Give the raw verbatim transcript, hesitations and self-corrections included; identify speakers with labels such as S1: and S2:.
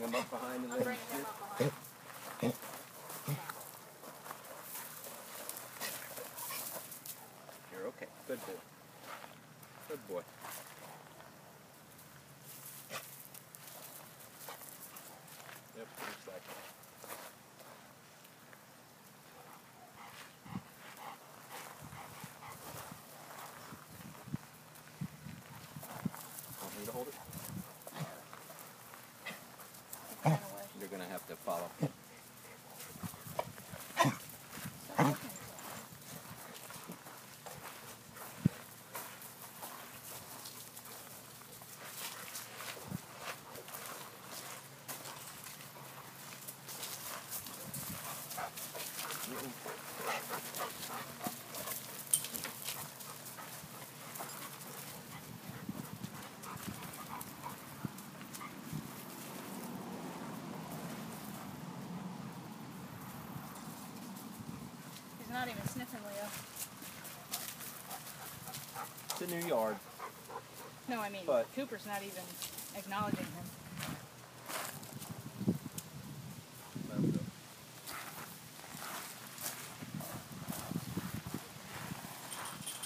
S1: him up behind and
S2: I'm
S1: then
S2: bringing him up behind.
S1: You're okay. Good boy. Good boy. Yep, just like that. Want me to hold it?
S2: He ran away.
S1: You're gonna have to follow.
S2: Stop looking. He's not even sniffing Leo.
S1: It's a new yard.
S2: No, I mean,
S1: But-
S2: Cooper's not even acknowledging him.